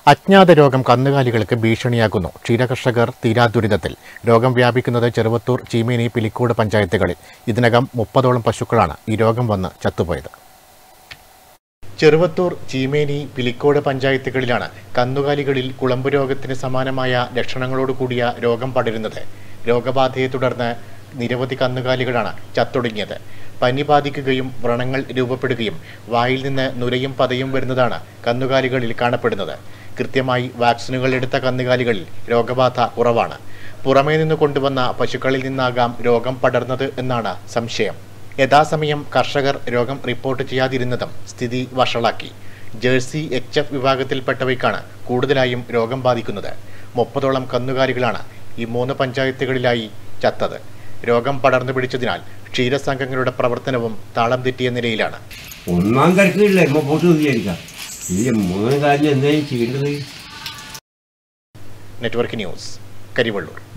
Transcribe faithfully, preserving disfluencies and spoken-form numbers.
അജ്ഞാത രോഗം കന്നുകാലികൾക്ക് ഭീഷണിയാകുന്നു. ക്ഷീരകർഷകർ തീരാദുരിതത്തിൽ. രോഗം വ്യാപിക്കുന്നത് ചെറുവത്തൂർ, ചീമേനി, പിലിക്കോട് പഞ്ചായത്തുകളിൽ. ഇതിനകം മുപ്പതോളം പശുക്കളാണ് ഈ രോഗം വന്ന് ചത്തുപോയത്. ചെറുവത്തൂർ, ചീമേനി, പിലിക്കോട് പഞ്ചായത്തുകളിലാണ് കന്നുകാലികളിൽ കുളമ്പ് രോഗത്തിന് സമാനമായ ലക്ഷണങ്ങളോടുകൂടിയ രോഗം പടരുന്നത്. രോഗബാധയെ തുടർന്ന് നിരവധി കന്നുകാലികളാണ് ചത്തൊടുങ്ങിയത്. പനി ബാധിക്കുകയും വ്രണങ്ങൾ രൂപപ്പെടുകയും വായിൽ നിന്ന് നുരയും പതയും വരുന്നതാണ് കന്നുകാലികളിൽ കാണപ്പെടുന്നത്. കൃത്യമായി വാക്സിനുകൾ എടുത്ത കന്നുകാലികളിൽ രോഗബാധ കുറവാണ്. പുറമേ നിന്ന് കൊണ്ടുവന്ന പശുക്കളിൽ നിന്നാകാം രോഗം പടർന്നത് എന്നാണ് സംശയം. യഥാസമയം കർഷകർ രോഗം റിപ്പോർട്ട് ചെയ്യാതിരുന്നതും സ്ഥിതി വഷളാക്കി. ജേഴ്സി, എച്ച് എഫ് വിഭാഗത്തിൽപ്പെട്ടവയ്ക്കാണ് കൂടുതലായും രോഗം ബാധിക്കുന്നത്. മുപ്പതോളം കന്നുകാലികളാണ് ഈ മൂന്ന് പഞ്ചായത്തുകളിലായി ചത്തത്. രോഗം പടർന്നു പിടിച്ചതിനാൽ ക്ഷീരസംഘങ്ങളുടെ പ്രവർത്തനവും താളം തെറ്റിയ നിലയിലാണ്. ഒന്നാം തരത്തിലുള്ള നെറ്റ്വർക്ക് ന്യൂസ്, കരിവള്ളൂർ.